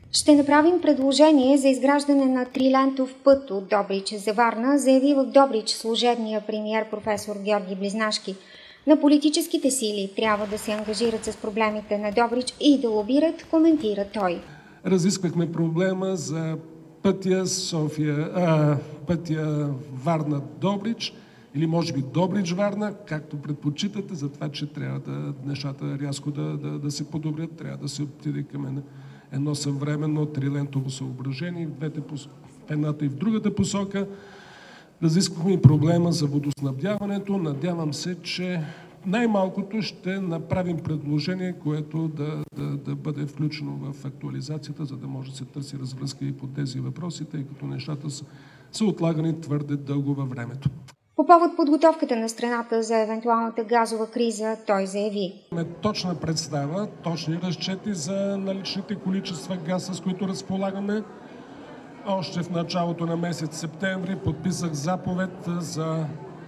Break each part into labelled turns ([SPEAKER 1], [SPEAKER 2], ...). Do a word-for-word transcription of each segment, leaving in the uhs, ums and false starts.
[SPEAKER 1] Ще направим предложение за изграждане на трилентов път от Добрич за Варна, заяви в Добрич служебния премиер професор Георги Близнашки. На политическите сили трябва да се ангажират с проблемите на Добрич и да лобират, коментира той.
[SPEAKER 2] Разисквахме проблема за пътя София, а, пътя Варна-Добрич или може би Добрич-Варна, както предпочитате, за това, че трябва да нещата рязко да, да, да се подобрят, трябва да се отиде към едно съвременно трилентово съображение в двете, в едната и в другата посока. Разисквахме и проблема за водоснабдяването. Надявам се, че най-малкото ще направим предложение, което да, да, да бъде включено в актуализацията, за да може да се търси развръзка и по тези въпроси, тъй като нещата са, са отлагани твърде дълго във времето.
[SPEAKER 1] По повод подготовката на страната за евентуалната газова криза, той заяви.
[SPEAKER 2] Точна представа, точни разчети за наличните количества газ, с които разполагаме. Още в началото на месец септември подписах заповед за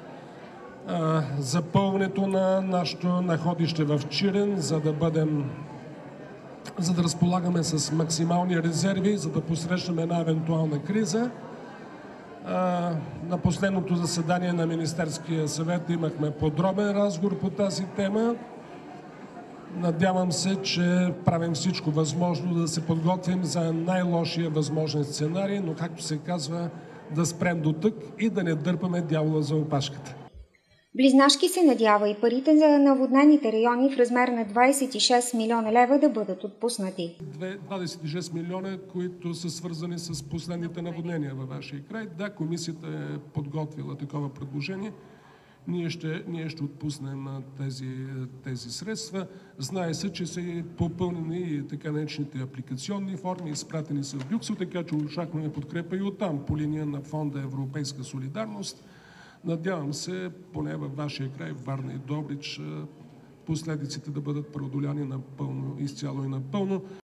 [SPEAKER 2] а, запълването на нашето находище в Чирен, за да бъдем, за да разполагаме с максимални резерви, за да посрещнем една евентуална криза. А, на последното заседание на Министерския съвет имахме подробен разговор по тази тема. Надявам се, че правим всичко възможно да се подготвим за най-лошия възможен сценарий, но както се казва, да спрем до тук и да не дърпаме дявола за опашката.
[SPEAKER 1] Близнашки се надява и парите за наводнените райони в размер на двадесет и шест милиона лева да бъдат отпуснати.
[SPEAKER 2] двадесет и шест милиона, които са свързани с последните наводнения във вашия край. Да, комисията е подготвила такова предложение. Ние ще, ние ще отпуснем тези, тези средства. Знае се, че са попълнени и така наречените апликационни форми, изпратени са в Брюксел, така че очакваме подкрепа и оттам по линия на фонда Европейска солидарност. Надявам се, поне във вашия край, Варна и Добрич, последиците да бъдат преодоляни напълно, изцяло и напълно.